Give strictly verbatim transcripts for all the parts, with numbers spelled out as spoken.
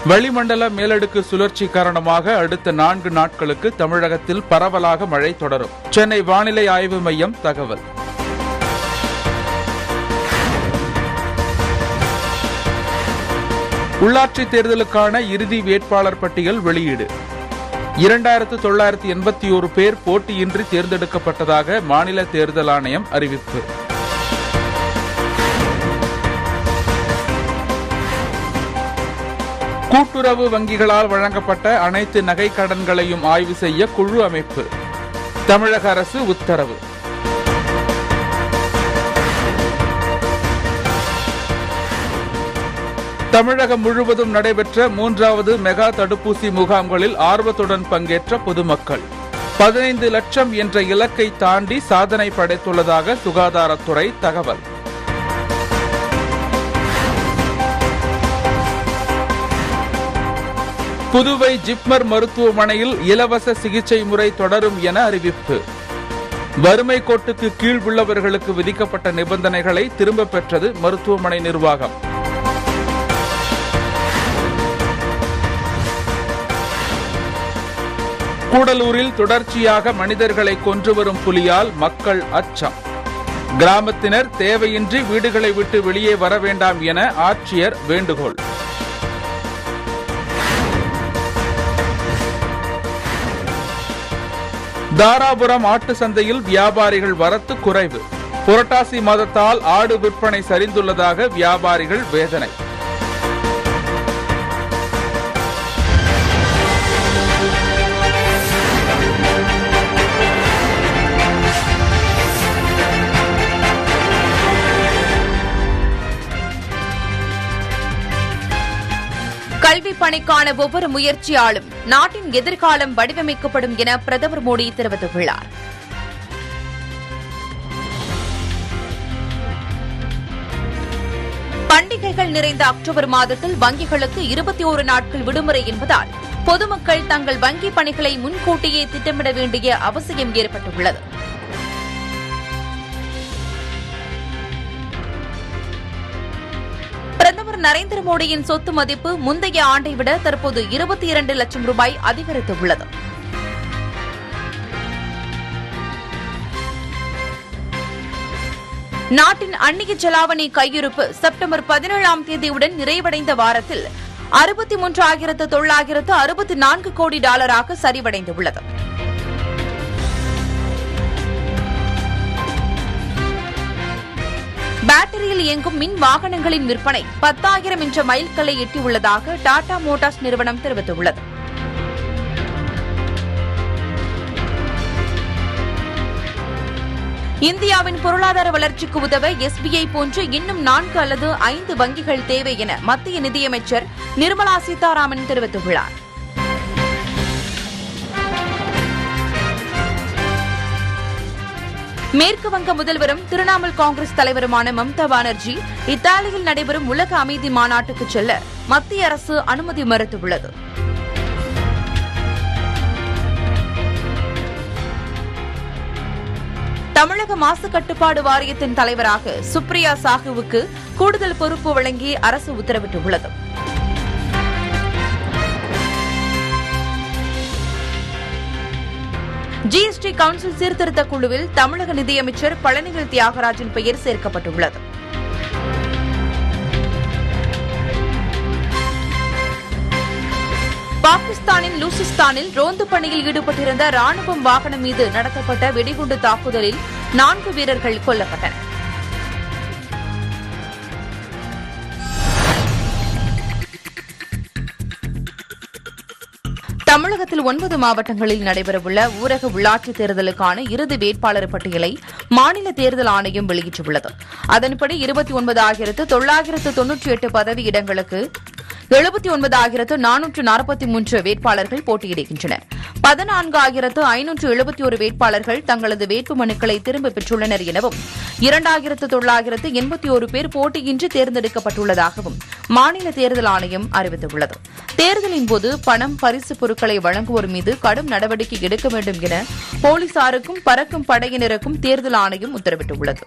வளிமண்டல மேலடுக்கு சுழற்சி காரணமாக அடுத்த நான்கு நாட்களுக்கு தமிழகத்தில் பரவலாக மழை தொடரும். சென்னை வானிலை ஆய்வு மையம் தகவல். உள்ளாட்சி தேர்தலுக்கான இறுதி வேட்பாளர் பட்டியல் வெளியீடு. இரண்டாயிரத்து தொள்ளாயிரத்து எண்பத்தி ஒரு பேர் போட்டியின்றி தேர்ந்தெடுக்கப்பட்டதாக மாநில தேர்தல் ஆணையம் அறிவிப்பு. கூட்டுறவு வங்கிகளால் வழங்கப்பட்ட அனைத்து நகை கடன்களையும் ஆய்வு செய்ய குழு அமைப்பு. தமிழக அரசு உத்தரவு. தமிழகம் முழுவதும் நடைபெற்ற மூன்றாவது மெகா தடுப்பூசி முகாம்களில் ஆர்வத்துடன் பங்கேற்ற பொதுமக்கள் பதினைந்து லட்சம் என்ற இலக்கை தாண்டி சாதனை படைத்துள்ளதாக சுகாதாரத்துறை தகவல். புதுவை ஜிப்மர் மருத்துவமனையில் இலவச சிகிச்சை முறை தொடரும் என அறிவிப்பு. வறுமை கோட்டுக்கு கீழ் உள்ளவர்களுக்கு விதிக்கப்பட்ட நிபந்தனைகளை திரும்பப் பெற்றது மருத்துவமனை நிர்வாகம். கூடலூரில் தொடர்ச்சியாக மனிதர்களை கொன்று வரும் புலியால் மக்கள் அச்சம். கிராமத்தினர் தேவையின்றி வீடுகளை விட்டு வெளியே வர வேண்டாம் என ஆட்சியர் வேண்டுகோள். தாராபுரம் ஆட்டு சந்தையில் வியாபாரிகள் வரத்து குறைவு. புரட்டாசி மாதத்தால் ஆடு விற்பனை சரிந்துள்ளதாக வியாபாரிகள் வேதனை. கல்வி பணிக்கான ஒவ்வொரு முயற்சியாலும் நாட்டின் எதிர்காலம் வடிவமைக்கப்படும் என பிரதமர் மோடி தெரிவித்துள்ளார். பண்டிகைகள் நிறைந்த அக்டோபர் மாதத்தில் வங்கிகளுக்கு இருபத்தி ஒரு நாட்கள் விடுமுறை என்பதால் பொதுமக்கள் தங்கள் வங்கி பணிகளை முன்கூட்டியே திட்டமிட வேண்டிய அவசியம் ஏற்பட்டுள்ளது. பிரதமர் நரேந்திர மோடியின் சொத்து மதிப்பு முந்தைய ஆண்டை விட தற்போது இருபத்தி இரண்டு லட்சம் ரூபாய் அதிகரித்துள்ளது. நாட்டின் அந்நிய செலாவணி கையிருப்பு செப்டம்பர் பதினேழாம் தேதியுடன் நிறைவடைந்த வாரத்தில் அறுபத்தி மூன்றாயிரத்து தொள்ளாயிரத்து அறுபத்தி நான்கு கோடி டாலராக சரிவடைந்துள்ளது. பேட்டரியில் இயங்கும் மின் வாகனங்களின் விற்பனை பத்தாயிரம் என்ற மைல்கல்லை எட்டியுள்ளதாக டாடா மோட்டார்ஸ் நிறுவனம் தெரிவித்துள்ளது. இந்தியாவின் பொருளாதார வளர்ச்சிக்கு உதவ எஸ்பிஐ போன்று இன்னும் நான்கு அல்லது ஐந்து வங்கிகள் தேவை என மத்திய நிதியமைச்சர் நிர்மலா சீதாராமன் தெரிவித்துள்ளார். மேற்குவங்க முதல்வரும் திரிணாமுல் காங்கிரஸ் தலைவருமான மம்தா பானர்ஜி இத்தாலியில் நடைபெறும் உலக அமைதி மாநாட்டுக்கு செல்ல மத்திய அரசு அனுமதி மறுத்துள்ளது. தமிழக மாசு கட்டுப்பாடு வாரியத்தின் தலைவராக சுப்ரியா சாஹுவுக்கு கூடுதல் பொறுப்பு வழங்கி அரசு உத்தரவிட்டுள்ளது. ஜிஎஸ்டி கவுன்சில் சீர்திருத்த குழுவில் தமிழக நிதியமைச்சர் பழனிவேல் தியாகராஜன் பெயர் சேர்க்கப்பட்டுள்ளது. பாகிஸ்தானின் லூசிஸ்தானில் ரோந்து பணியில் ஈடுபட்டிருந்த ராணுவம் வாகனம் மீது நடத்தப்பட்ட வெடிகுண்டு தாக்குதலில் நான்கு வீரர்கள் கொல்லப்பட்டனர். தமிழகத்தில் ஒன்பது மாவட்டங்களில் நடைபெறவுள்ள ஊரக உள்ளாட்சித் தேர்தலுக்கான இறுதி வேட்பாளர் பட்டியலை மாநில தேர்தல் ஆணையம் வெளியிட்டுள்ளது. அதன்படி இருபத்தி ஒன்பதாயிரத்து தொள்ளாயிரத்து தொன்னூற்றி எட்டு பதவி இடங்களுக்கு எழுபத்தி ஒன்பதாயிரத்து நானூற்று நாற்பத்தி மூன்று வேட்பாளர்கள் போட்டியிடுகின்றனர். பதினான்காயிரத்து ஐநூற்று எழுபத்தி ஒரு வேட்பாளர்கள் தங்களது வேட்புமனுக்களை திரும்பப் பெற்றுள்ளனர் எனவும் இரண்டாயிரத்து தொள்ளாயிரத்து எண்பத்தி ஒரு பேர் போட்டியின்றி தேர்ந்தெடுக்கப்பட்டுள்ளதாகவும் மாநில தேர்தல் ஆணையம் அறிவித்துள்ளது. தேர்தலின் போது பணம், பரிசுப் பொருட்களை வழங்குவோர் மீது கடும் நடவடிக்கை எடுக்க வேண்டும் என போலீசாருக்கும் பறக்கும் படையினருக்கும் தேர்தல் ஆணையம் உத்தரவிட்டுள்ளது.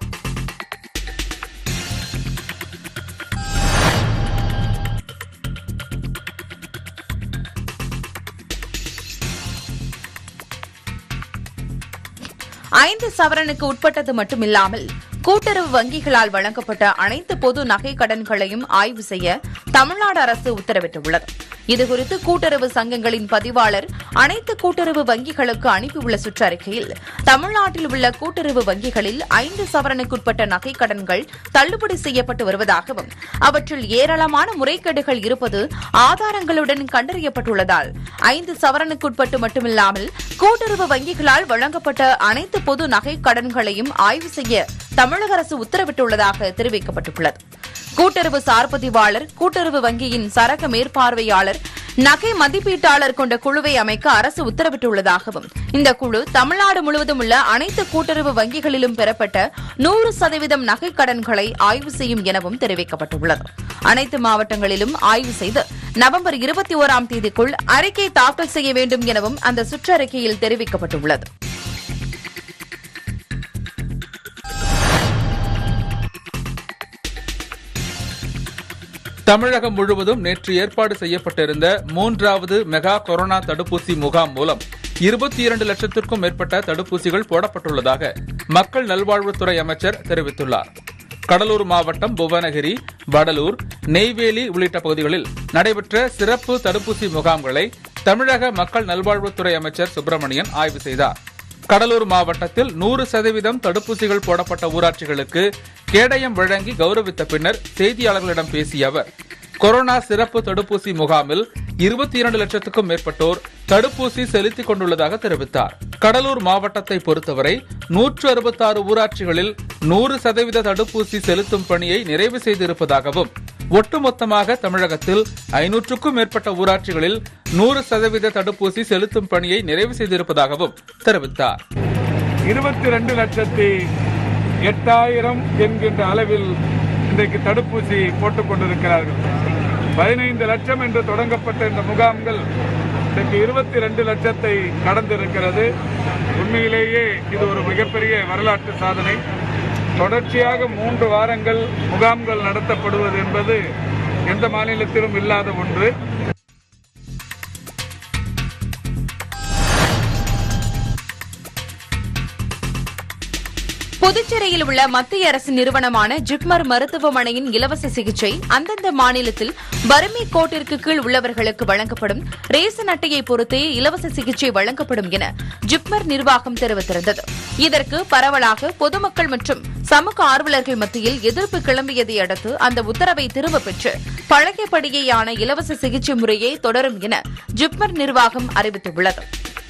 ஐந்து சவரனுக்கு உட்பட்டது மட்டுமில்லாமல் கூட்டுறவு வங்கிகளால் வழங்கப்பட்ட அனைத்து பொது நகை கடன்களையும் ஆய்வு செய்ய தமிழ்நாடு அரசு உத்தரவிட்டுள்ளது. இதுகுறித்து கூட்டுறவு சங்கங்களின் பதிவாளர் அனைத்து கூட்டுறவு வங்கிகளுக்கு அனுப்பியுள்ள சுற்றறிக்கையில், தமிழ்நாட்டில் உள்ள கூட்டுறவு வங்கிகளில் ஐந்து சவரனுக்குட்பட்ட நகை கடன்கள் தள்ளுபடி செய்யப்பட்டு வருவதாகவும், அவற்றில் ஏராளமான முறைகேடுகள் இருப்பது ஆதாரங்களுடன் கண்டறியப்பட்டுள்ளதால் ஐந்து சவரனுக்குட்பட்டு மட்டுமில்லாமல் கூட்டுறவு வங்கிகளால் வழங்கப்பட்ட அனைத்து பொது நகை கடன்களையும் ஆய்வு செய்ய தமிழக அரசு உத்தரவிட்டுள்ளதாக தெரிவிக்கப்பட்டுள்ளது. கூட்டுறவு சார்பதிவாளர், கூட்டுறவு வங்கியின் சரக மேற்பார்வையாளர், நகை மதிப்பீட்டாளர் கொண்ட குழுவை அமைக்க அரசு உத்தரவிட்டுள்ளதாகவும், இந்த குழு தமிழ்நாடு முழுவதும் உள்ள அனைத்து கூட்டுறவு வங்கிகளிலும் பெறப்பட்ட நூறு சதவீதம் நகை கடன்களை ஆய்வு செய்யும் எனவும் தெரிவிக்கப்பட்டுள்ளது. அனைத்து மாவட்டங்களிலும் ஆய்வு செய்து நவம்பர் இருபத்தி ஓராம் தேதிக்குள் அறிக்கை தாக்கல் செய்ய வேண்டும் எனவும் அந்த சுற்றறிக்கையில் தெரிவிக்கப்பட்டுள்ளது. தமிழகம் முழுவதும் நேற்று ஏற்பாடு செய்யப்பட்டிருந்த மூன்றாவது மெகா கொரோனா தடுப்பூசி முகாம் மூலம் இருபத்தி இரண்டு லட்சத்திற்கும் மேற்பட்ட தடுப்பூசிகள் போடப்பட்டுள்ளதாக மக்கள் நல்வாழ்வுத்துறை அமைச்சர் தெரிவித்துள்ளார். கடலூர் மாவட்டம் புவனகிரி, வடலூர், நெய்வேலி உள்ளிட்ட பகுதிகளில் நடைபெற்ற சிறப்பு தடுப்பூசி முகாம்களை தமிழக மக்கள் நல்வாழ்வுத்துறை அமைச்சர் சுப்பிரமணியன் ஆய்வு செய்தார். கடலூர் மாவட்டத்தில் நூறு சதவீதம் தடுப்பூசிகள் போடப்பட்ட ஊராட்சிகளுக்கு கேடயம் வழங்கி கௌரவித்த பின்னர் செய்தியாளர்களிடம் பேசிய அவர், கொரோனா சிறப்பு தடுப்பூசி முகாமில் இருபத்தி இரண்டு லட்சத்துக்கும் மேற்பட்டோர் தடுப்பூசி செலுத்திக் கொண்டுள்ளதாக தெரிவித்தார். கடலூர் மாவட்டத்தை பொறுத்தவரை நூற்று அறுபத்தாறு ஊராட்சிகளில் நூறு சதவீத தடுப்பூசி செலுத்தும் பணியை நிறைவு செய்திருப்பதாகவும், ஒட்டுமொத்தமாக தமிழகத்தில் ஐநூற்றுக்கும் மேற்பட்ட ஊராட்சிகளில் நூறு சதவீத தடுப்பூசி செலுத்தும் பணியை நிறைவு செய்திருப்பதாகவும் தெரிவித்தார். இருபத்தி இரண்டு லட்சத்தி எட்டாயிரம் என்கின்ற அளவில் இன்றைக்கு தடுப்பூசி போட்டுக் கொண்டிருக்கிறார்கள். பதினைந்து லட்சம் என்று தொடங்கப்பட்ட இந்த முகாம்கள் இன்றைக்கு இருபத்தி இரண்டு லட்சத்தை கடந்திருக்கிறது. உண்மையிலேயே இது ஒரு மிகப்பெரிய வரலாற்று சாதனை. தொடர்ச்சியாக மூன்று வாரங்கள் முகாம்கள் நடத்தப்படுவது என்பது எந்த மாநிலத்திலும் இல்லாத ஒன்று. புதுச்சேரியில் உள்ள மத்திய அரசு நிறுவனமான ஜிப்மர் மருத்துவமனையின் இலவச சிகிச்சை அந்தந்த மாநிலத்தில் வறுமை கோட்டிற்கு கீழ் உள்ளவர்களுக்கு வழங்கப்படும் ரேசன் அட்டையை பொறுத்தே இலவச சிகிச்சை வழங்கப்படும் என ஜிப்மர் நிர்வாகம் தெரிவித்திருந்தது. இதற்கு பரவலாக பொதுமக்கள் மற்றும் சமூக ஆர்வலர்கள் மத்தியில் எதிர்ப்பு கிளம்பியதை அடுத்து அந்த உத்தரவை திரும்பப் பெற்று பழையபடியேயான இலவச சிகிச்சை முறையே தொடரும் என ஜிப்மர் நிர்வாகம் அறிவித்துள்ளது.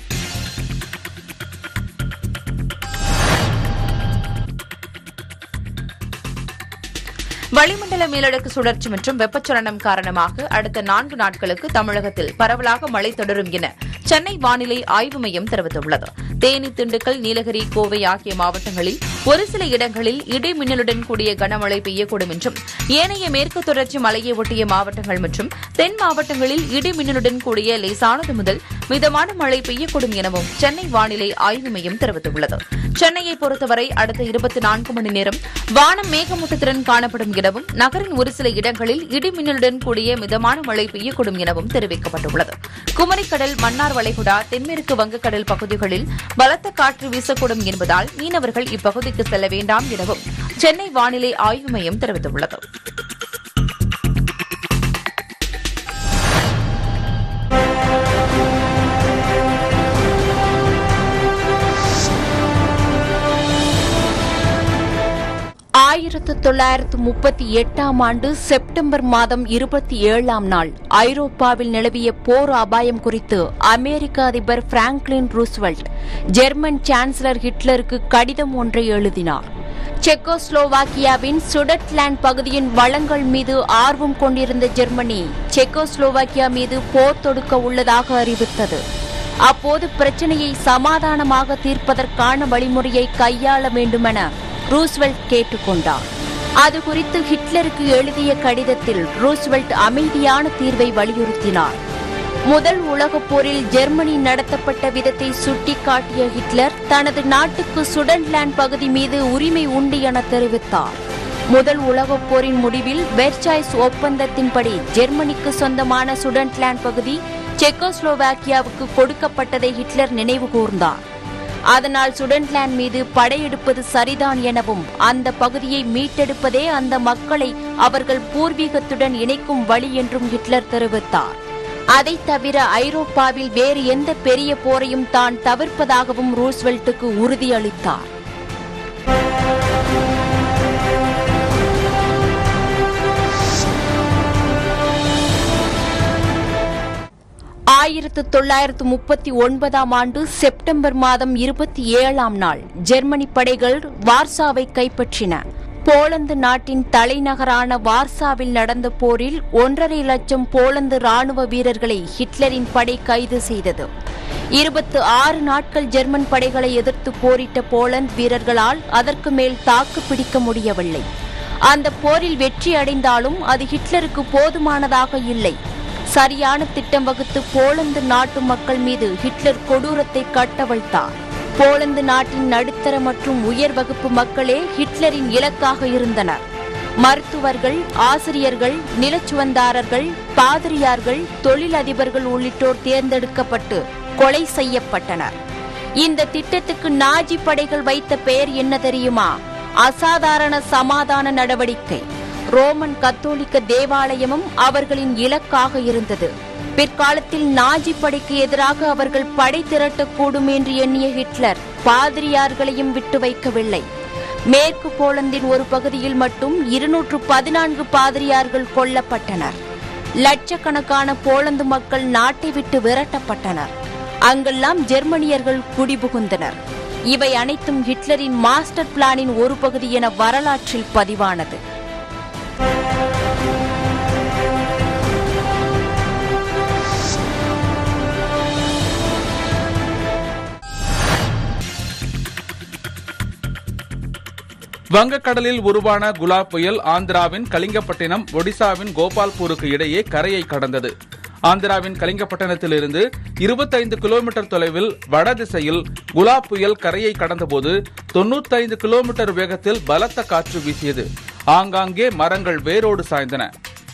வளிமண்டல மேலடுக்கு சுழற்சி மற்றும் வெப்பச்சலனம் காரணமாக அடுத்த நான்கு நாட்களுக்கு தமிழகத்தில் பரவலாக மழை தொடரும் என சென்னை வானிலை ஆய்வு மையம் தெரிவித்துள்ளது. தேனி, திண்டுக்கல், நீலகிரி, கோவை ஆகிய மாவட்டங்களில் ஒரு சில இடங்களில் இடி மின்னலுடன் கூடிய கனமழை பெய்யக்கூடும் என்றும், ஏனைய மேற்கு தொடர்ச்சி மலையை ஒட்டிய மாவட்டங்கள் மற்றும் தென் மாவட்டங்களில் இடி மின்னலுடன் கூடிய லேசானது முதல் மிதமான மழை பெய்யக்கூடும் எனவும் சென்னை வானிலை ஆய்வு மையம் தெரிவித்துள்ளது. சென்னையை பொறுத்தவரை அடுத்த இருபத்தி நான்கு மணி நேரம் வானம் மேகமூட்டத்துடன் காணப்படும் எனவும், நகரின் ஒரு சில இடங்களில் இடி மின்னலுடன் கூடிய மிதமான மழை பெய்யக்கூடும் எனவும் தெரிவிக்கப்பட்டுள்ளது. குமரிக்கடல், மன்னார் வளைகுடா, தென்மேற்கு வங்கக்கடல் பகுதிகளில் பலத்த காற்று வீசக்கூடும் என்பதால் மீனவர்கள் இப்பகுதிக்கு செல்ல வேண்டாம் எனவும் சென்னை வானிலை ஆய்வு மையம் தெரிவித்துள்ளது. ஆயிரத்து தொள்ளாயிரத்து முப்பத்தி எட்டாம் ஆண்டு செப்டம்பர் மாதம் இருபத்தி ஏழாம் நாள் ஐரோப்பாவில் நிலவிய போர் அபாயம் குறித்து அமெரிக்க அதிபர் பிராங்க்லின் ரூஸ்வெல்ட் ஜெர்மன் சான்சலர் ஹிட்லருக்கு கடிதம் ஒன்றை எழுதினார். செக்கோஸ்லோவாக்கியாவின் சுடட்லாந்து பகுதியின் வளங்கள் மீது ஆர்வம் கொண்டிருந்த ஜெர்மனி செக்கோஸ்லோவாக்கியா மீது போர் தொடுக்க உள்ளதாக அறிவித்தது. அப்போது பிரச்சினையை சமாதானமாக தீர்ப்பதற்கான வழிமுறையை கையாள வேண்டுமென ரூஸ்வெல்ட் கேட்டுக்கொண்டார். அது குறித்து ஹிட்லருக்கு எழுதிய கடிதத்தில் ரூஸ்வெல்ட் அமைதியான தீர்வை வலியுறுத்தினார். முதல் உலகப் போரில் ஜெர்மனி நடத்தப்பட்ட விதத்தை சுட்டிக்காட்டிய ஹிட்லர் தனது நாட்டுக்கு சுடன்லாந்து பகுதி மீது உரிமை உண்டு என தெரிவித்தார். முதல் உலகப் போரின் முடிவில் வெர்சாய்ஸ் ஒப்பந்தத்தின்படி ஜெர்மனிக்கு சொந்தமான சுடன்லாந்து பகுதி செக்கோஸ்லோவாக்கியாவுக்கு கொடுக்கப்பட்டதை ஹிட்லர் நினைவு கூர்ந்தார். அதனால் சுடன்லாந்து மீது படையெடுப்பது சரிதான் எனவும் அந்த பகுதியை மீட்டெடுப்பதே அந்த மக்களை அவர்கள் பூர்வீகத்துடன் இணைக்கும் வழி என்றும் ஹிட்லர் தெரிவித்தார். அதை தவிர ஐரோப்பாவில் வேறு எந்த பெரிய போரையும் தான் தவிர்ப்பதாகவும் ரூஸ்வெல்ட்டுக்கு உறுதியளித்தார். ஆயிரத்து தொள்ளாயிரத்து முப்பத்தி ஒன்பதாம் ஆண்டு செப்டம்பர் மாதம் இருபத்தி ஏழாம் நாள் ஜெர்மனி படைகள் வார்சாவை கைப்பற்றின. போலந்து நாட்டின் தலைநகரான வார்சாவில் நடந்த போரில் ஒன்றரை லட்சம் போலந்து ராணுவ வீரர்களை ஹிட்லரின் படை கைது செய்தது. இருபத்தி ஆறு நாட்கள் ஜெர்மன் படைகளை எதிர்த்து போரிட்ட போலந்து வீரர்களால் அதற்கு மேல் தாக்கு பிடிக்க முடியவில்லை. அந்த போரில் வெற்றி அடைந்தாலும் அது ஹிட்லருக்கு போதுமானதாக இல்லை. சரியான திட்டம் வகுத்து போலந்து நாட்டு மக்கள் மீது ஹிட்லர் கொடூரத்தை கட்டவிழ்த்தார். போலந்து நாட்டின் நடுத்தர மற்றும் உயர் வகுப்பு மக்களே ஹிட்லரின் இலக்காக இருந்தனர். மருத்துவர்கள், ஆசிரியர்கள், நிலச்சுவந்தாரர்கள், பாதிரியார்கள், தொழிலதிபர்கள் உள்ளிட்டோர் தேர்ந்தெடுக்கப்பட்டு கொலை செய்யப்பட்டனர். இந்த திட்டத்துக்கு நாஜி படைகள் வைத்த பெயர் என்ன தெரியுமா? அசாதாரண சமாதான நடவடிக்கை. ரோமன் கத்தோலிக்க தேவாலயமும் அவர்களின் இலக்காக இருந்தது. பிற்காலத்தில் நாஜி படைக்கு எதிராக அவர்கள் படை திரட்டக்கூடும் என்று எண்ணிய ஹிட்லர் பாதிரியார்களையும் விட்டு வைக்கவில்லை. மேற்கு போலந்தின் ஒரு பகுதியில் மட்டும் இருநூற்று பதினான்கு பாதிரியார்கள் கொல்லப்பட்டனர். லட்சக்கணக்கான போலந்து மக்கள் நாட்டை விட்டு விரட்டப்பட்டனர். அங்கெல்லாம் ஜெர்மனியர்கள் குடிபுகுந்தனர். இவை அனைத்தும் ஹிட்லரின் மாஸ்டர் பிளானின் ஒரு பகுதி என வரலாற்றில் பதிவானது. வங்கக்கடலில் உருவான குலா புயல் ஆந்திராவின் கலிங்கப்பட்டினம், ஒடிசாவின் கோபால்பூருக்கு இடையே கரையை கடந்தது. ஆந்திராவின் கலிங்கப்பட்டினத்திலிருந்து இருபத்தைந்து கிலோமீட்டர் தொலைவில் வடதிசையில் குலா புயல் கரையை கடந்தபோது தொன்னூத்தைந்து கிலோமீட்டர் வேகத்தில் பலத்த காற்று வீசியது. ஆங்காங்கே மரங்கள் வேரோடு சாய்ந்தன.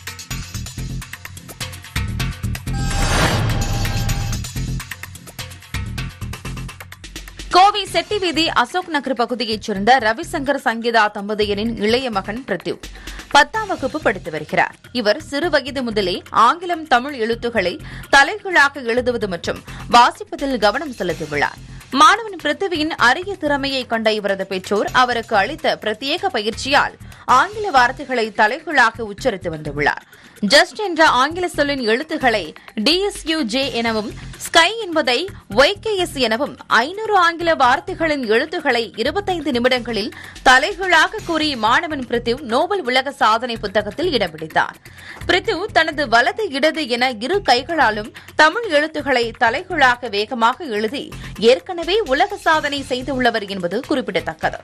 கோவை செட்டி வீதி அசோக் நகர் பகுதியைச் சேர்ந்த ரவிசங்கர் சங்கீதா தம்பதியரின் இளைய மகன் பிரித்யூ பத்தாம் வகுப்பு படித்து வருகிறார். இவர் சிறு வயது முதலே ஆங்கிலம், தமிழ் எழுத்துக்களை தலைகீழாக எழுதுவது மற்றும் வாசிப்பதில் கவனம் செலுத்தியுள்ளார். மாணவன் பிரித்வியின் அரிய திறமையை கண்ட இவரது பெற்றோர் அவருக்கு அளித்த பிரத்யேக பயிற்சியால் ஆங்கில வார்த்தைகளை தலைகீழாக உச்சரித்து வந்துள்ளார். ஜஸ்ட் என்ற ஆங்கில சொல்லின் எழுத்துக்களை டிஎஸ்யூஜே எனவும், ஸ்கை என்பதை ஒய்கேஎஸ் எனவும், ஐநூறு ஆங்கில வார்த்தைகளின் எழுத்துக்களை இருபத்தைந்து நிமிடங்களில் தலைகீழாக கூறி மாணவன் பிரித்யூ நோபல் உலக சாதனை புத்தகத்தில் இடம் பிடித்தார். பிரித்யூ தனது வலது, இடது என இரு கைகளாலும் தமிழ் எழுத்துக்களை தலைகீழாக வேகமாக எழுதி ஏற்கனவே உலக சாதனை செய்துள்ளவர் என்பது குறிப்பிடத்தக்கது.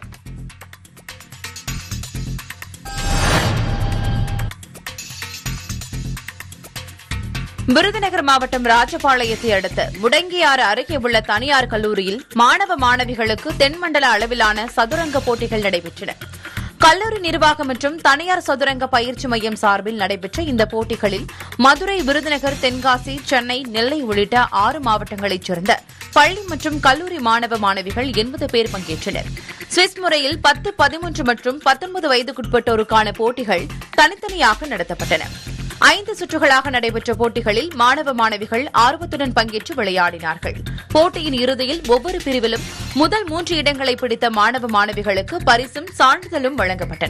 விருதுநகர் மாவட்டம் ராஜபாளையத்தை அடுத்த முடங்கியாறு அருகே உள்ள தனியார் கல்லூரியில் மாணவ மாணவிகளுக்கு தென்மண்டல அளவிலான சதுரங்க போட்டிகள் நடைபெற்றன. கல்லூரி நிர்வாகம் மற்றும் தனியார் சதுரங்க பயிற்சி மையம் சார்பில் நடைபெற்ற இந்த போட்டிகளில் மதுரை, விருதுநகர், தென்காசி, சென்னை, நெல்லை உள்ளிட்ட ஆறு மாவட்டங்களைச் சேர்ந்த பள்ளி மற்றும் கல்லூரி மாணவ மாணவிகள் எண்பது பேர் பங்கேற்றனர். சுவிஸ் முறையில் பத்து, பதிமூன்று மற்றும் பத்தொன்பது வயதுக்குட்பட்டோருக்கான போட்டிகள் தனித்தனியாக நடத்தப்பட்டன. ஐந்து சுற்றுகளாக நடைபெற்ற போட்டிகளில் மாணவ மாணவிகள் ஆர்வத்துடன் பங்கேற்று விளையாடினார்கள். போட்டியின் இறுதியில் ஒவ்வொரு பிரிவிலும் முதல் மூன்று இடங்களை பிடித்த மாணவ மாணவிகளுக்கு பரிசும் சான்றிதழும் வழங்கப்பட்டன.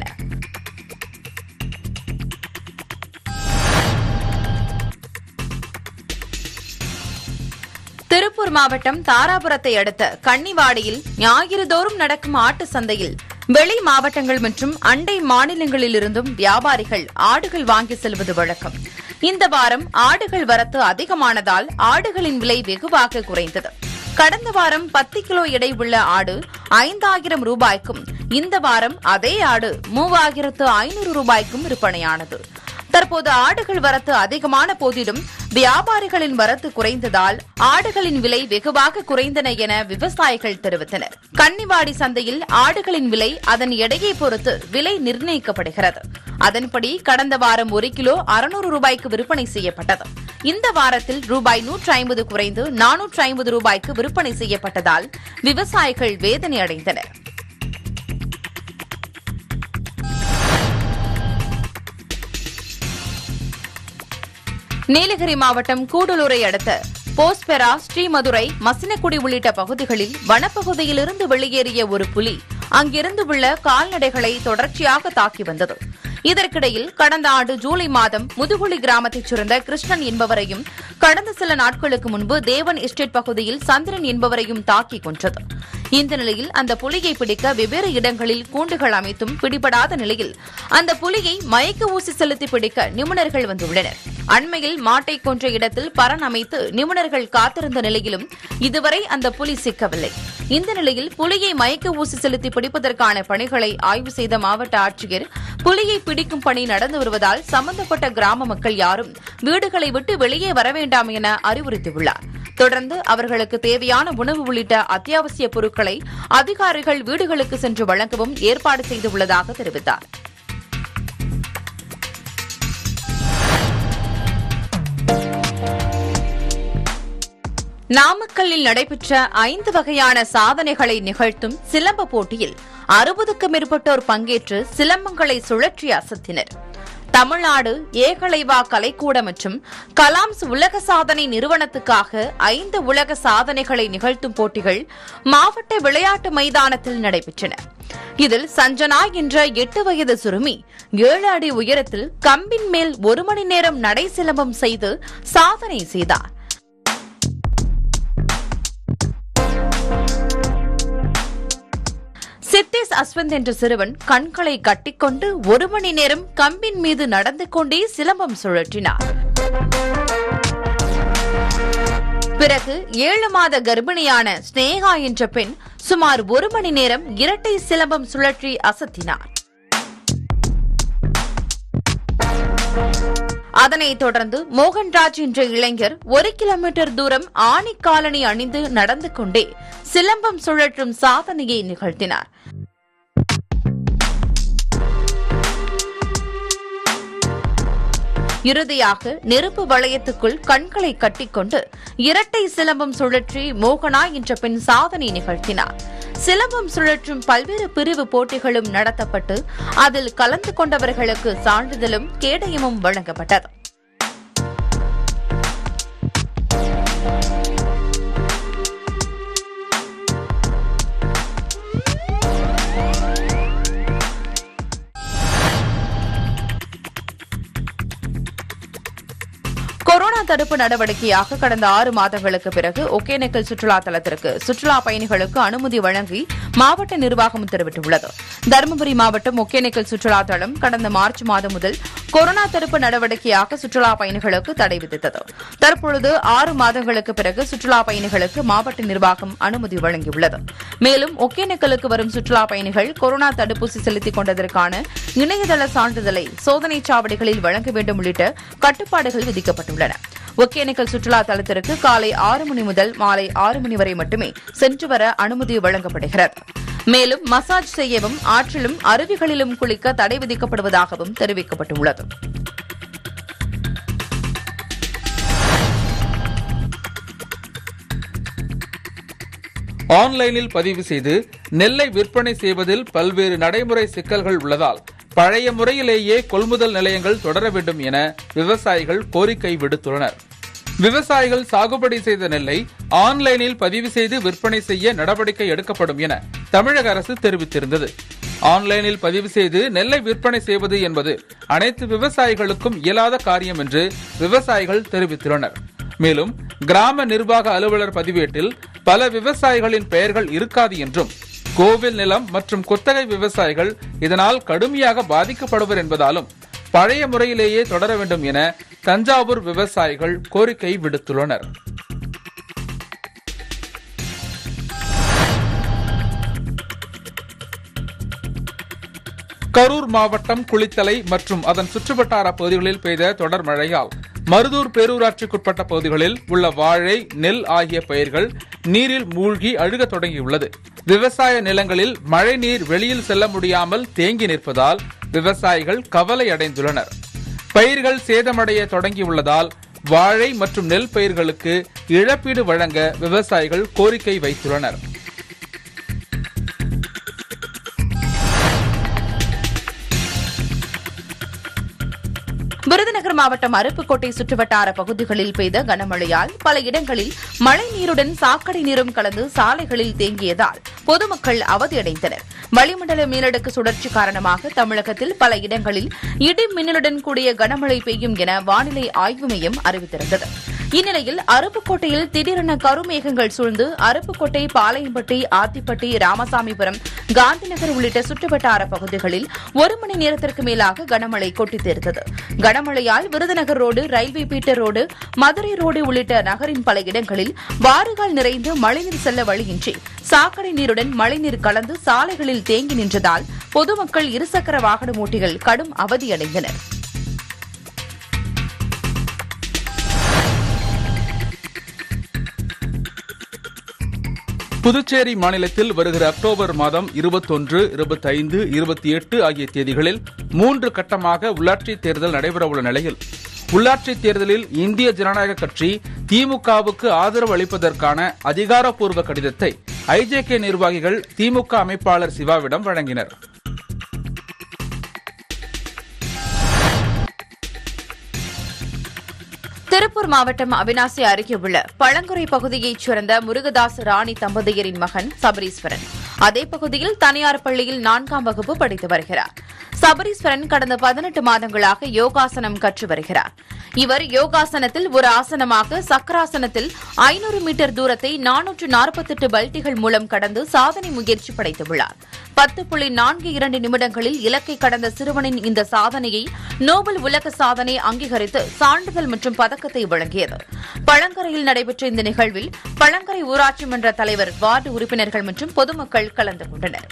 திருப்பூர் மாவட்டம் தாராபுரத்தை அடுத்த கன்னிவாடியில் ஞாயிறுதோறும் நடக்கும் ஆட்டு சந்தையில் வெளி மாவட்டங்கள் மற்றும் அண்டை மாநிலங்களிலிருந்தும் வியாபாரிகள் ஆடுகள் வாங்கி செல்வது வழக்கம். இந்த வாரம் ஆடுகள் வரத்து அதிகமானதால் ஆடுகளின் விலை வெகுவாக குறைந்தது. கடந்த வாரம் பத்து கிலோ எடை உள்ள ஆடு ஐந்தாயிரம் ரூபாய்க்கும், இந்த வாரம் அதே ஆடு மூவாயிரத்து ஐநூறு ரூபாய்க்கும் விற்பனையானது. தற்போது ஆடுகள் வரத்து அதிகமான போதிலும் வியாபாரிகளின் வரத்து குறைந்ததால் ஆடுகளின் விலை வெகுவாக குறைந்தன என விவசாயிகள் தெரிவித்தனர். கன்னிவாடி சந்தையில் ஆடுகளின் விலை அதன் எடையை பொறுத்து விலை நிர்ணயிக்கப்படுகிறது. அதன்படி கடந்த வாரம் ஒரு கிலோ அறுநூறு ரூபாய்க்கு விற்பனை செய்யப்பட்டது. இந்த வாரத்தில் ரூபாய் நூற்று ஐம்பது குறைந்து நானூற்று ஐம்பது ரூபாய்க்கு விற்பனை செய்யப்பட்டதால் விவசாயிகள் வேதனை அடைந்தனர். நீலகிரி மாவட்டம் கூடலூரை அடுத்த போஸ்பெரா, ஸ்ரீமதுரை, மசினக்குடி உள்ளிட்ட பகுதிகளில் வனப்பகுதியிலிருந்து வெளியேறிய ஒரு புலி அங்கிருந்து உள்ள கால்நடைகளை தொடர்ச்சியாக தாக்கி வந்தது. இதற்கிடையில் கடந்த ஆண்டு ஜூலை மாதம் முதுகுளி கிராமத்தைச் சேர்ந்த கிருஷ்ணன் என்பவரையும், கடந்த சில நாட்களுக்கு முன்பு தேவன் எஸ்டேட் பகுதியில் சந்திரன் என்பவரையும் தாக்கி கொன்றது. இந்த நிலையில் அந்த புலியை பிடிக்க வெவ்வேறு இடங்களில் கூண்டுகள் அமைத்தும் பிடிபடாத நிலையில் அந்த புலியை மயக்க ஊசி செலுத்தி பிடிக்க நிபுணர்கள் வந்துள்ளனர். அண்மையில் மாட்டை கொன்ற இடத்தில் பரண் அமைத்து நிபுணர்கள் காத்திருந்த நிலையிலும் இதுவரை அந்த புலி சிக்கவில்லை. இந்த நிலையில் புலியை மயக்க ஊசி செலுத்தி பிடிப்பதற்கான பணிகளை ஆய்வு செய்த மாவட்ட ஆட்சியர், புலியை பிடிக்கும் பணி நடந்து வருவதால் சம்பந்தப்பட்ட கிராம மக்கள் யாரும் வீடுகளை விட்டு வெளியே வர வேண்டாம் என அறிவுறுத்தியுள்ளார். தொடர்ந்து அவர்களுக்கு தேவையான உணவு உள்ளிட்ட அத்தியாவசிய பொருட்களை அதிகாரிகள் வீடுகளுக்கு சென்று வழங்கவும் ஏற்பாடு செய்துள்ளதாக தெரிவித்தார். நாமக்கல்லில் நடைபெற்ற ஐந்து வகையான சாதனைகளை நிகழ்த்தும் சிலம்ப போட்டியில் அறுபதுக்கும் மேற்பட்டோர் பங்கேற்று சிலம்பங்களை சுழற்றி அசத்தினர். தமிழ்நாடு ஏகலைவா கலைக்கூட மற்றும் கலாம்ஸ் உலக சாதனை நிறுவனத்துக்காக ஐந்து உலக சாதனைகளை நிகழ்த்தும் போட்டிகள் மாவட்ட விளையாட்டு மைதானத்தில் நடைபெற்றன. இதில் சஞ்சனா என்ற எட்டு வயது சிறுமி ஏழு அடி உயரத்தில் கம்பின் மேல் ஒரு மணி நேரம் நடை சிலம்பம் செய்து சாதனை செய்தார். சித்தேஷ் அஸ்வந்த் என்ற சிறுவன் கண்களை கட்டிக்கொண்டு ஒரு மணி நேரம் கம்பின் மீது நடந்து கொண்டே சிலம்பம் சுழற்றினார். பிறகு ஏழு மாத கர்ப்பிணியான ஸ்னேகா என்ற பெண் சுமார் ஒரு மணி நேரம் இரட்டை சிலம்பம் சுழற்றி அசத்தினார். அதனைத் தொடர்ந்து மோகன்ராஜ் என்ற இளைஞர் ஒரு கிலோமீட்டர் தூரம் ஆணி காலணி அணிந்து நடந்து கொண்டே சிலம்பம் சுழற்றும் சாதனையை நிகழ்த்தினார். இறுதியாக நெருப்பு வளையத்துக்குள் கண்களை கட்டிக்கொண்டு இரட்டை சிலம்பம் சுழற்றி மோகனா என்ற பெண் சாதனை நிகழ்த்தினார். சிலம்பம் சுழற்றும் பல்வேறு பிரிவு போட்டிகளும் நடத்தப்பட்டு அதில் கலந்து கொண்டவர்களுக்கு சான்றிதழும் கேடயமும் வழங்கப்பட்டது. கொரோனா தடுப்பு நடவடிக்கையாக கடந்த ஆறு மாதங்களுக்கு பிறகு ஒகேனக்கல் சுற்றுலா தலத்திற்கு சுற்றுலா பயணிகளுக்கு அனுமதி வழங்கி மாவட்ட நிர்வாகம் உத்தரவிட்டுள்ளது. தருமபுரி மாவட்டம் ஒகேனக்கல் சுற்றுலா தளம் கடந்த மார்ச் மாதம் முதல் கொரோனா தடுப்பு நடவடிக்கையாக சுற்றுலா பயணிகளுக்கு தடை விதித்தது. தற்பொழுது ஆறு மாதங்களுக்கு பிறகு சுற்றுலா பயணிகளுக்கு மாவட்ட நிர்வாகம் அனுமதி வழங்கியுள்ளது. மேலும் ஒகேனக்கலுக்கு வரும் சுற்றுலா பயணிகள் கொரோனா தடுப்பூசி செலுத்திக் கொண்டதற்கான இணையதள சான்றிதழை சோதனைச் சாவடிகளில் வழங்க வேண்டும் உள்ளிட்ட கட்டுப்பாடுகள் விதிக்கப்பட்டுள்ளன. ஒகேனக்கல் சுற்றுலா தலத்திற்கு காலை ஆறு மணி முதல் மாலை ஆறு மணி வரை மட்டுமே சென்று வர அனுமதி வழங்கப்படுகிறது. மேலும் மசாஜ் செய்யவும் ஆற்றிலும் அருவிகளிலும் குளிக்க தடை விதிக்கப்படுவதாகவும் தெரிவிக்கப்பட்டுள்ளது. ஆன்லைனில் பதிவு செய்து நெல்லை விற்பனை செய்வதில் பல்வேறு நடைமுறை சிக்கல்கள் உள்ளதால் பழைய முறையிலேயே கொள்முதல் நிலையங்கள் தொடர வேண்டும் என விவசாயிகள் கோரிக்கை விடுத்துள்ளனர். விவசாயிகள் சாகுபடி செய்த நெல்லை ஆன்லைனில் பதிவு செய்து விற்பனை செய்ய நடவடிக்கை எடுக்கப்படும் என தமிழக அரசு தெரிவித்திருந்தது. ஆன்லைனில் பதிவு செய்து நெல்லை விற்பனை செய்வது என்பது அனைத்து விவசாயிகளுக்கும் இயலாத காரியம் என்று விவசாயிகள் தெரிவித்துள்ளனர். மேலும் கிராம நிர்வாக அலுவலர் பதிவேட்டில் பல விவசாயிகளின் பெயர்கள் இருக்காது என்றும், கோவில் நிலம் மற்றும் குத்தகை விவசாயிகள் இதனால் கடுமையாக பாதிக்கப்படுவர் என்பதாலும் பழைய முறையிலேயே தொடர வேண்டும் என தஞ்சாவூர் விவசாயிகள் கோரிக்கை விடுத்துள்ளனர். கரூர் மாவட்டம் குளித்தலை மற்றும் அதன் சுற்றுவட்டார பகுதிகளில் பெய்த தொடர் மழையால் மருதூர் பேரூராட்சிக்குட்பட்ட பகுதிகளில் உள்ள வாழை, நெல் ஆகிய பயிர்கள் நீரில் மூழ்கி அழுகத் தொடங்கியுள்ளது. விவசாய நிலங்களில் மழை நீர் வெளியில் செல்ல முடியாமல் தேங்கி நிற்பதால் விவசாயிகள் கவலை அடைந்துள்ளனர். பயிர்கள் சேதமடைய தொடங்கியுள்ளதால் வாழை மற்றும் நெல் பயிர்களுக்கு இழப்பீடு வழங்க விவசாயிகள் கோரிக்கை வைத்துள்ளனர். விருதுநகர் மாவட்டம் அருப்புக்கோட்டை சுற்றுவட்டார பகுதிகளில் பெய்த கனமழையால் பல இடங்களில் மழை நீருடன் சாக்கடை நீரும் கலந்து சாலைகளில் தேங்கியதால் பொதுமக்கள் அவதியடைந்தனர். வளிமண்டல மேலடுக்கு சுழற்சி காரணமாக தமிழகத்தில் பல இடங்களில் இடி மின்னலுடன் கூடிய கனமழை பெய்யும் என வானிலை ஆய்வு மையம் அறிவித்திருந்தது. இந்நிலையில் அருப்புக்கோட்டையில் திடீரென கருமேகங்கள் சூழ்ந்து அருப்புக்கோட்டை, பாளையம்பட்டி, ஆத்திப்பட்டி, ராமசாமிபுரம், காந்திநகர் உள்ளிட்ட சுற்றுவட்டார பகுதிகளில் ஒரு மணி நேரத்திற்கு மேலாக கனமழை கொட்டித் தீர்த்தது. கனமழையால் Virudhunagar road, railway Peter road, Madurai road உள்ளிட்ட நகரின் பல இடங்களில் வாறுகால் நிறைந்து மழைநீர் செல்ல வழியின்றி சாக்கடை நீருடன் மழைநீர் கலந்து சாலைகளில் தேங்கி நின்றதால் பொதுமக்கள், இருசக்கர வாகன ஓட்டிகள் கடும் அவதியடைந்தனர். புதுச்சேரி மாநிலத்தில் வருகிற அக்டோபர் மாதம் இருபத்தொன்று, இருபத்தைந்து, இருபத்தி எட்டு ஆகிய தேதிகளில் மூன்று கட்டமாக உள்ளாட்சித் தேர்தல் நடைபெறவுள்ள நிலையில் உள்ளாட்சித் தேர்தலில் இந்திய ஜனநாயக கட்சி திமுகவுக்கு ஆதரவு அளிப்பதற்கான அதிகாரப்பூர்வ கடிதத்தை ஐஜேகே நிர்வாகிகள் திமுக அமைப்பாளர் சிவாவிடம் வழங்கினர். திருப்பூர் மாவட்டம் அவினாசி அருகே உள்ள பழங்குறை பகுதியைச் சேர்ந்த முருகதாஸ் ராணி தம்பதியரின் மகன் சபரீஸ்வரன் அதே பகுதியில் தனியார் பள்ளியில் நான்காம் வகுப்பு படித்து வருகிறார். சபரீஸ்வரன் கடந்த பதினெட்டு மாதங்களாக யோகாசனம் கற்று வருகிறார். இவர் யோகாசனத்தில் ஒரு ஆசனமாக சக்கராசனத்தில் ஐநூறு மீட்டர் தூரத்தை நானூற்று நாற்பத்தெட்டு பல்டிகள் மூலம் கடந்து சாதனை முயற்சி படைத்துள்ளார். பத்து புள்ளி நான்கு இரண்டு நிமிடங்களில் இலக்கை கடந்த சிறுவனின் இந்த சாதனையை நோபல் உலக சாதனை அங்கீகரித்து சான்றிதழ் மற்றும் பதக்கத்தை வழங்கியது. பழங்கரையில் நடைபெற்ற இந்த நிகழ்வில் பழங்கரை ஊராட்சி மன்ற தலைவர், வார்டு உறுப்பினர்கள் மற்றும் பொதுமக்கள் கலந்து கொண்டனர்.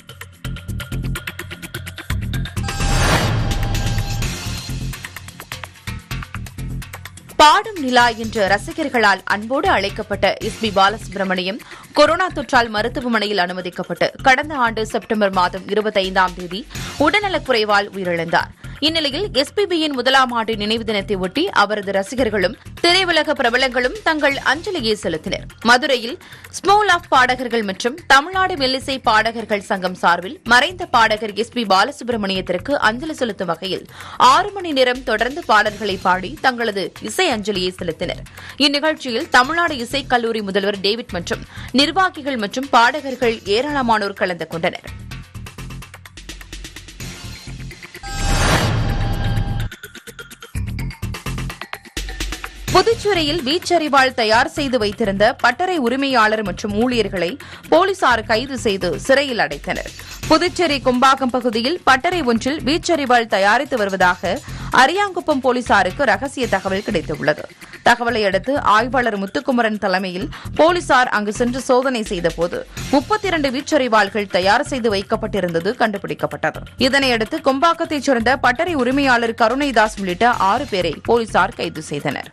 பாடும் நிலா என்று ரசிகர்களால் அன்போடு அழைக்கப்பட்ட எஸ் பி பாலசுப்ரமணியம் கொரோனா தொற்றால் மருத்துவமனையில் அனுமதிக்கப்பட்டு கடந்த ஆண்டு செப்டம்பர் மாதம் இருபத்தைந்தாம் தேதி உடல்நலக்குறைவால் உயிரிழந்தார். இந்நிலையில் எஸ்பிபியின் முதலாம் ஆண்டு நினைவு தினத்தை ஒட்டி அவரது ரசிகர்களும் திரையுலக பிரபலங்களும் தங்கள் அஞ்சலியை செலுத்தினர். மதுரையில் ஸ்மோல் ஆஃப் பாடகர்கள் மற்றும் தமிழ்நாடு மெல்லிசை பாடகர்கள் சங்கம் சார்பில் மறைந்த பாடகர் எஸ் பி பாலசுப்ரமணியத்திற்கு அஞ்சலி செலுத்தும் வகையில் ஆறு மணி நேரம் தொடர்ந்து பாடல்களை பாடி தங்களது இசை அஞ்சலியை செலுத்தினர். இந்நிகழ்ச்சியில் தமிழ்நாடு இசைக் கல்லூரி முதல்வர் டேவிட் மற்றும் நிர்வாகிகள் மற்றும் பாடகர்கள் ஏராளமானோர் கலந்து கொண்டனர். புதுச்சேரியில் வீச்சறிவாள் தயார் செய்து வைத்திருந்த பட்டறை உரிமையாளர் மற்றும் ஊழியர்களை போலீசார் கைது செய்து சிறையில் அடைத்தனர். புதுச்சேரி கும்பாக்கம் பகுதியில் பட்டறை ஒன்றில் வீச்சறிவாள் தயாரித்து வருவதாக அரியாங்குப்பம் போலீசாருக்கு ரகசிய தகவல் கிடைத்துள்ளது. தகவலை அடுத்து ஆய்வாளர் முத்துக்குமரன் தலைமையில் போலீசார் அங்கு சென்று சோதனை செய்தபோது முப்பத்தி இரண்டு வீச்சறிவாள்கள் தயார் செய்து வைக்கப்பட்டிருந்தது கண்டுபிடிக்கப்பட்டது. இதனையடுத்து கும்பாக்கத்தைச் சேர்ந்த பட்டறை உரிமையாளர் கருணைதாஸ் உள்ளிட்ட ஆறு பேரை போலீசார் கைது செய்தனர்.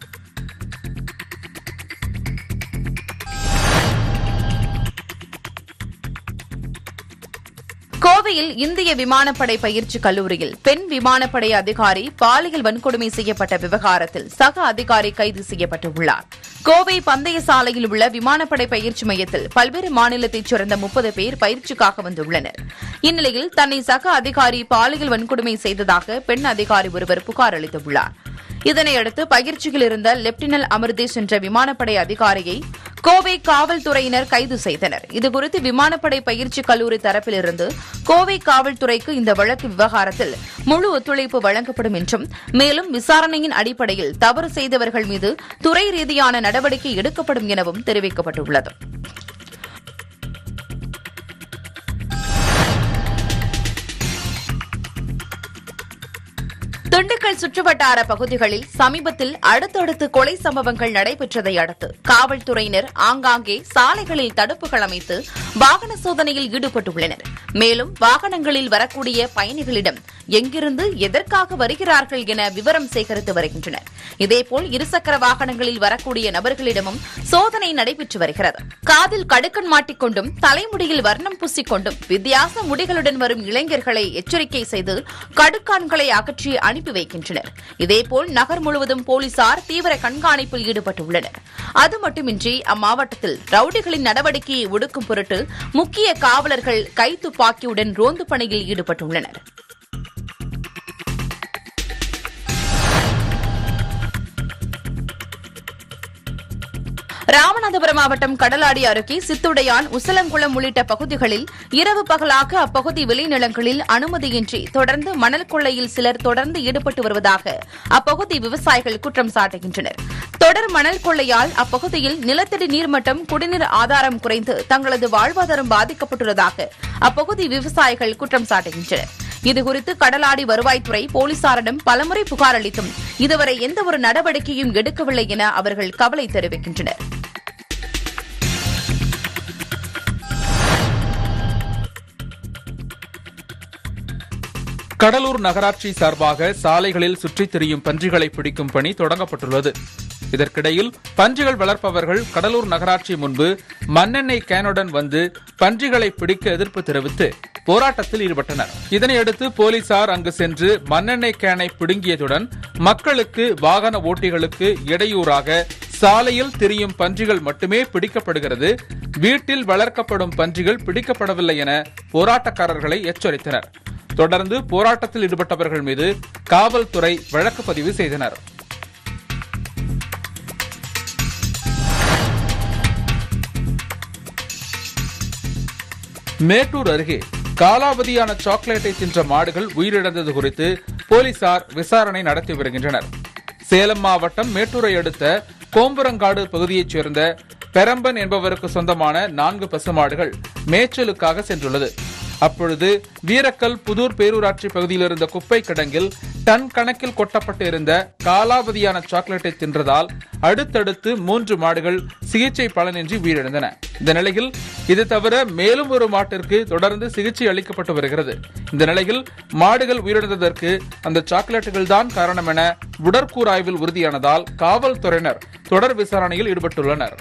கோவையில் இந்திய விமானப்படை பயிற்சி கல்லூரியில் பெண் விமானப்படை அதிகாரி பாலியல் வன்கொடுமை செய்யப்பட்ட விவகாரத்தில் சக அதிகாரி கைது செய்யப்பட்டுள்ளார். கோவை பந்தய சாலையில் உள்ள விமானப்படை பயிற்சி மையத்தில் பல்வேறு மாநிலத்தைச் சேர்ந்த முப்பது பேர் பயிற்சிக்காக வந்துள்ளனர். இந்நிலையில் தன்னை சக அதிகாரி பாலியல் வன்கொடுமை செய்ததாக பெண் அதிகாரி ஒருவர் புகார் அளித்துள்ளார். இதனையடுத்து பயிற்சியில் இருந்த லெப்டினல் அமிர்தேஷ் என்ற விமானப்படை அதிகாரியை கோவை காவல்துறையினர் கைது செய்தனர். இதுகுறித்து விமானப்படை பயிற்சி கல்லூரி தரப்பிலிருந்து கோவை காவல்துறைக்கு இந்த வழக்கு விவகாரத்தில் முழு ஒத்துழைப்பு வழங்கப்படும் என்றும், மேலும் விசாரணையின் அடிப்படையில் தவறு செய்தவர்கள் மீது துறை ரீதியான நடவடிக்கை எடுக்கப்படும் எனவும் தெரிவிக்கப்பட்டுள்ளது. திண்டுக்கல் சுற்றுவட்டார பகுதிகளில் சமீபத்தில் அடுத்தடுத்து கொலை சம்பவங்கள் நடைபெற்றதை அடுத்து காவல்துறையினர் ஆங்காங்கே சாலைகளில் தடுப்புகள் அமைத்து வாகன சோதனையில் ஈடுபட்டுள்ளனர். மேலும் வாகனங்களில் வரக்கூடிய பயணிகளிடம் எங்கிருந்து எதற்காக வருகிறார்கள் என விவரம் சேகரித்து வருகின்றனர். இதேபோல் இருசக்கர வாகனங்களில் வரக்கூடிய நபர்களிடமும் சோதனை நடைபெற்று வருகிறது. காதில் கடுக்கன் மாட்டிக்கொண்டும் தலைமுடியில் வர்ணம் பூசிக்கொண்டும் வித்தியாச முடிகளுடன் வரும் இளைஞர்களை எச்சரிக்கை செய்து கடுக்கான்களை அகற்றி அனுப்பி வைக்கின்றனர். இதேபோல் நகர் முழுவதும் போலீசார் தீவிர கண்காணிப்பில் ஈடுபட்டுள்ளனர். அது மட்டுமின்றி அம்மாவட்டத்தில் ரவுடிகளின் நடவடிக்கையை ஒடுக்கும் பொருட்டு முக்கிய காவலர்கள் கைத்துப்பாக்கியுடன் ரோந்து பணியில் ஈடுபட்டுள்ளனர். ராமநாதபுரம் மாவட்டம் கடலாடி அருகே சித்துடையான், உசலங்குளம் உள்ளிட்ட பகுதிகளில் இரவு பகலாக அப்பகுதி விளைநிலங்களில் அனுமதியின்றி தொடர்ந்து மணல் கொள்ளையில் சிலர் தொடர்ந்து ஈடுபட்டு வருவதாக அப்பகுதி விவசாயிகள் குற்றம் சாட்டுகின்றனர். தொடர் மணல் கொள்ளையால் அப்பகுதியில் நிலத்தடி நீர்மட்டம், குடிநீர் ஆதாரம் குறைந்து தங்களது வாழ்வாதாரம் பாதிக்கப்பட்டுள்ளதாக அப்பகுதி விவசாயிகள் குற்றம் சாட்டுகின்றனர். இதுகுறித்து கடலாடி வருவாய்த்துறை போலீசாரிடம் பலமுறை புகார் அளித்தும் இதுவரை எந்தவொரு நடவடிக்கையும் எடுக்கவில்லை என அவர்கள் கவலை தெரிவிக்கின்றனர். கடலூர் நகராட்சி சார்பாக சாலைகளில் சுற்றித் திரியும் பன்றிகளை பிடிக்கும் பணி தொடங்கப்பட்டுள்ளது. இதற்கிடையில் பன்றிகள் வளர்ப்பவர்கள் கடலூர் நகராட்சி முன்பு மண்ணெண்ணெய் கேனுடன் வந்து பன்றிகளை பிடிக்க எதிர்ப்பு தெரிவித்து போராட்டத்தில் ஈடுபட்டனர். இதனையடுத்து போலீசார் அங்கு சென்று மண்ணெண்ணெய் கேனை பிடுங்கியதுடன் மக்களுக்கு, வாகன ஓட்டிகளுக்கு இடையூறாக சாலையில் திரியும் பன்றிகள் மட்டுமே பிடிக்கப்படுகிறது, வீட்டில் வளர்க்கப்படும் பன்றிகள் பிடிக்கப்படவில்லை என போராட்டக்காரர்களை எச்சரித்தனர். தொடர்ந்து போராட்டத்தில் ஈடுபட்டவர்கள் மீது காவல்துறை வழக்கு பதிவு செய்தனர். மேட்டூர் அருகே காலாவதியான சாக்லேட்டை தின்ற மாடுகள் உயிரிழந்தது குறித்து போலீசார் விசாரணை நடத்தி வருகின்றனர். சேலம் மாவட்டம் மேட்டூரை அடுத்த கோம்புரங்காடு பகுதியைச் சேர்ந்த பெரம்பன் என்பவருக்கு சொந்தமான நான்கு பசுமாடுகள் மேய்ச்சலுக்காக சென்றுள்ளது. அப்பொழுது வீரக்கல் புதூர் பேரூராட்சி பகுதியில் இருந்த குப்பை கிடங்கில் டன் கணக்கில் கொட்டப்பட்டு இருந்த காலாவதியான சாக்லேட்டை தின்றதால் அடுத்தடுத்து மூன்று மாடுகள் சிகிச்சை பலனின்றி உயிரிழந்தன. இந்த நிலையில் இது தவிர மேலும் ஒரு மாட்டிற்கு தொடர்ந்து சிகிச்சை அளிக்கப்பட்டு வருகிறது. இந்த நிலையில் மாடுகள் உயிரிழந்ததற்கு அந்த சாக்லேட்டுகள் தான் காரணம் என உடற்கூறாய்வில் உறுதியானதால் காவல்துறையினர் தொடர் விசாரணையில் ஈடுபட்டுள்ளனர்.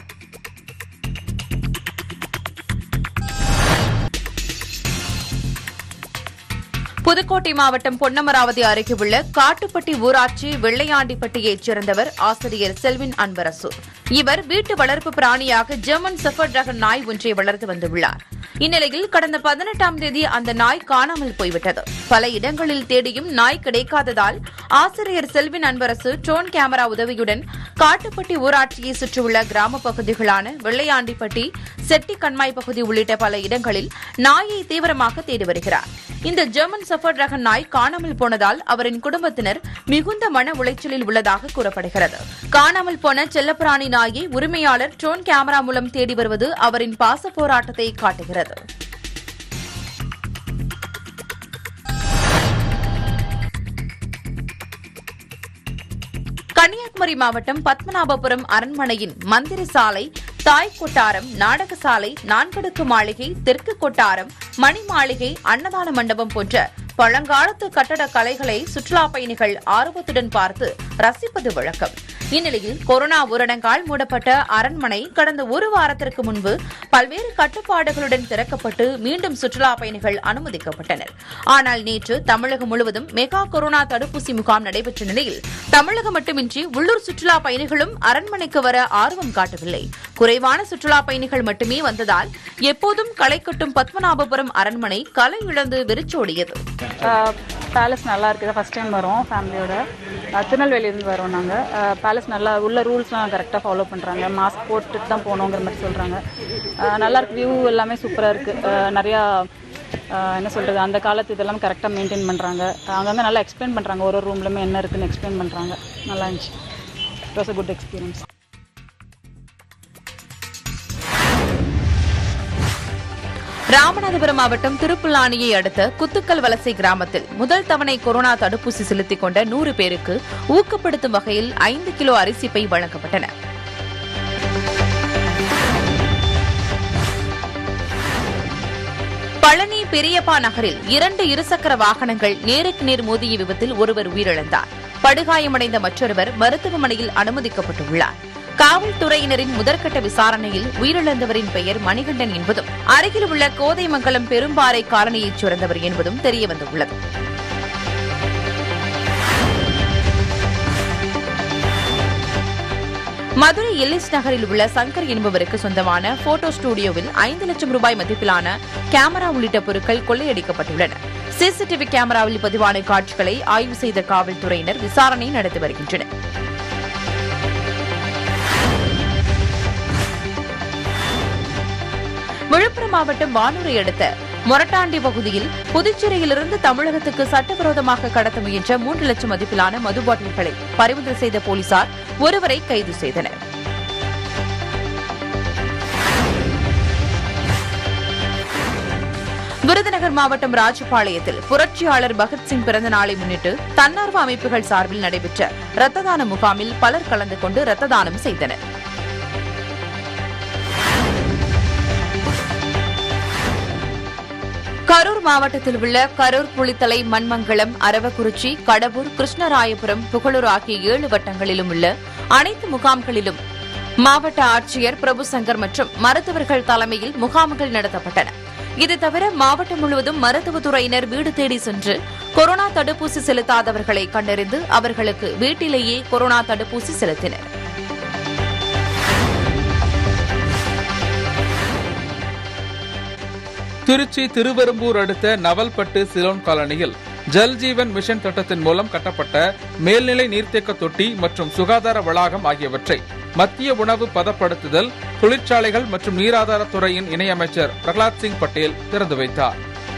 புதுக்கோட்டை மாவட்டம் பொன்னமராவதி அருகே உள்ள காட்டுப்பட்டி ஊராட்சி வெள்ளையாண்டிப்பட்டியைச் சேர்ந்தவர் ஆசிரியர் செல்வின் அன்பரசு. இவர் வீட்டு வளர்ப்பு பிராணியாக ஜெர்மன் ஷெப்பர்ட் ரக நாய் ஒன்றை வளர்த்து வந்துள்ளார். இந்நிலையில் கடந்த பதினெட்டாம் தேதி அந்த நாய் காணாமல் போய்விட்டது. பல இடங்களில் தேடியும் நாய் கிடைக்காததால் ஆசிரியர் செல்வின் அன்பரசு ட்ரோன் கேமரா உதவியுடன் காட்டுப்பட்டி ஊராட்சியை சுற்றியுள்ள கிராம பகுதிகளான வெள்ளையாண்டிப்பட்டி, செட்டி கண்மாய் பகுதி உள்ளிட்ட பல இடங்களில் நாயை தீவிரமாக தேடி வருகிறார். இந்த ஜெர்மன் ஷெப்பர்ட் ரக நாய் காணாமல் போனதால் அவரின் குடும்பத்தினர் மிகுந்த மன உளைச்சலில் உள்ளதாக கூறப்படுகிறது. காணாமல் போன செல்லப்பிராணி நாயை உரிமையாளர் ட்ரோன் கேமரா மூலம் தேடி வருவது அவரின் பாச போராட்டத்தை காட்டுகிறது. கன்னியாகுமரி மாவட்டம் பத்மநாபபுரம் அரண்மனையின் மந்திர சாலை, தாய் கொட்டாரம், நாடகசாலை, நான்கடுக்கு மாளிகை, தெற்கு கொட்டாரம், மணி மாளிகை, அன்னதான மண்டபம் போன்ற பழங்காலத்து கட்டட கலைகளை சுற்றுலா பயணிகள் ஆர்வத்துடன் பார்த்து ரசிப்பது வழக்கம். இந்நிலையில் கொரோனா ஊரடங்கால் மூடப்பட்ட அரண்மனை கடந்த ஒரு வாரத்திற்கு முன்பு பல்வேறு கட்டுப்பாடுகளுடன் திறக்கப்பட்டு மீண்டும் சுற்றுலா பயணிகள் அனுமதிக்கப்பட்டனர். ஆனால் நேற்று தமிழகம் முழுவதும் மெகா கொரோனா தடுப்பூசி முகாம் நடைபெற்ற நிலையில் தமிழகம் மட்டுமின்றி உள்ளூர் சுற்றுலா பயணிகளும் அரண்மனைக்கு வர ஆர்வம் காட்டவில்லை. குறைவான சுற்றுலா பயணிகள் மட்டுமே வந்ததால் எப்போதும் களை கட்டும் பத்மநாபபுரம் அரண்மனை கலை இழந்து வெறிச்சோடியது. பேலஸ் நல்லா இருக்குது. ஃபஸ்ட் டைம் வரோம் ஃபேமிலியோட. திருநெல்வேலியிலேருந்து வரோம் நாங்கள். பேலஸ் நல்லா உள்ள ரூல்ஸ்லாம் கரெக்டாக ஃபாலோ பண்ணுறாங்க. மாஸ்க் போட்டுட்டு தான் போகணுங்கிற மாதிரி சொல்கிறாங்க. நல்லாயிருக்கு. வியூ எல்லாமே சூப்பராக இருக்குது. நிறையா என்ன சொல்கிறது, அந்த காலத்து இதெல்லாம் கரெக்டாக மெயின்டைன் பண்ணுறாங்க. அங்கங்கே நல்லா எக்ஸ்பிளைன் பண்ணுறாங்க. ஒரு ஒரு ரூம்லையுமே என்ன இருக்குதுன்னு எக்ஸ்பிளைன் பண்ணுறாங்க. நல்லா இருந்துச்சு. It was a good experience. Ramanathapuram மாவட்டம் திருப்புல்லானியை அடுத்த குத்துக்கல் வலசை கிராமத்தில் முதல் தவணை கொரோனா தடுப்பூசி செலுத்திக் கொண்ட நூறு பேருக்கு ஊக்கப்படுத்தும் வகையில் ஐந்து கிலோ அரிசி பை வழங்கப்பட்டன. பழனி பெரியப்பா நகரில் இரண்டு இருசக்கர வாகனங்கள் நேருக்கு நேர் மோதிய விபத்தில் ஒருவர் உயிரிழந்தார். படுகாயமடைந்த மற்றொருவர் மருத்துவமனையில் அனுமதிக்கப்பட்டுள்ளார். காவல்துறையினரின் முதற்கட்ட விசாரணையில் உயிரிழந்தவரின் பெயர் மணிகண்டன் என்பதும் அருகில் உள்ள கோதைமங்கலம் பெரும்பாறை காலனியைச் சேர்ந்தவர் என்பதும் தெரியவந்துள்ளது. மதுரை எல்லிஸ் நகரில் உள்ள சங்கர் என்பவருக்கு சொந்தமான போட்டோ ஸ்டுடியோவில் ஐந்து லட்சம் ரூபாய் மதிப்பிலான கேமரா உள்ளிட்ட பொருட்கள் கொள்ளையடிக்கப்பட்டுள்ளன. சிசிடிவி கேமராவில் பதிவான காட்சிகளை ஆய்வு செய்த காவல்துறையினர் விசாரணை நடத்தி வருகின்றனர். விழுப்புரம் மாவட்டம் வானூரை அடுத்த மொரட்டாண்டி பகுதியில் புதுச்சேரியிலிருந்து தமிழகத்துக்கு சட்டவிரோதமாக கடத்த முயன்ற மூன்று லட்சம் மதிப்பிலான மது பாட்டில்களை பறிமுதல் செய்த போலீசார் ஒருவரை கைது செய்தனர். விருதுநகர் மாவட்டம் ராஜபாளையத்தில் புரட்சியாளர் பகத்சிங் பிறந்த நாளை முன்னிட்டு தன்னார்வ அமைப்புகள் சார்பில் நடைபெற்ற இரத்த தான முகாமில் பலர் கலந்து கொண்டு இரத்த தானம் செய்தனர். கரூர் மாவட்டத்தில் உள்ள கரூர் புலித்தலை மண்மங்கலம் அரவக்குறிச்சி கடவூர் கிருஷ்ணராயபுரம் புகழூர் ஆகிய ஏழு வட்டங்களிலும் உள்ள அனைத்து முகாம்களிலும் மாவட்ட ஆட்சியர் பிரபு சங்கர் மற்றும் மருத்துவர்கள் தலைமையில் முகாம்கள் நடத்தப்பட்டன. இது தவிர மாவட்டம் முழுவதும் மருத்துவத்துறையினர் வீடு தேடி சென்று கொரோனா தடுப்பூசி செலுத்தாதவர்களை கண்டறிந்து அவர்களுக்கு வீட்டிலேயே கொரோனா தடுப்பூசி செலுத்தினர். திருச்சி திருவெரும்பூர் அடுத்த நவல்பட்டு சிலோன் காலனியில் ஜல்ஜீவன் மிஷன் திட்டத்தின் மூலம் கட்டப்பட்ட மேல்நிலை நீர்த்தேக்க தொட்டி மற்றும் சுகாதார வளாகம் ஆகியவற்றை மத்திய உணவு பதப்படுத்துதல், தொழிற்சாலைகள் மற்றும் நீராதாரத்துறையின் இணையமைச்சர் பிரகலாத் சிங் பட்டேல் திறந்து வைத்தார்.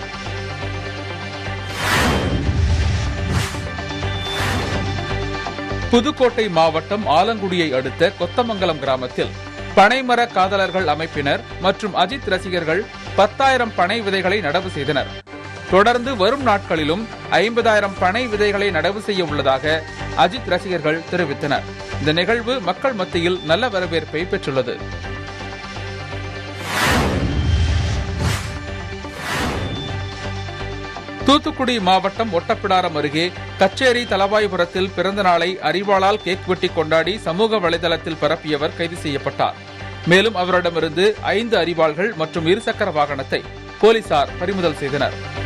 புதுக்கோட்டை மாவட்டம் ஆலங்குடியை அடுத்த கொத்தமங்கலம் கிராமத்தில் பனைமர காதலர்கள் அமைப்பினர் மற்றும் அஜித் ரசிகர்கள் பத்தாயிரம் பனை விதைகளை நடவு செய்தனர். தொடர்ந்து வரும் நாட்களிலும் ஐம்பதாயிரம் பனை விதைகளை நடவு செய்ய உள்ளதாக அஜித் ரசிகர்கள் தெரிவித்தனர். இந்த நிகழ்வு மக்கள் மத்தியில் நல்ல வரவேற்பை பெற்றுள்ளது. தூத்துக்குடி மாவட்டம் ஒட்டப்பிடாரம் அருகே கச்சேரி தலவாய்புரத்தில் பிறந்த நாளை அறிவாளால் கேக் வெட்டி கொண்டாடி சமூக வலைதளத்தில் பரப்பியவர் கைது செய்யப்பட்டார். மேலும் அவரிடமிருந்து ஐந்து அரிவாள்கள் மற்றும் இருசக்கர வாகனத்தை போலீசார் பறிமுதல் செய்தனர்.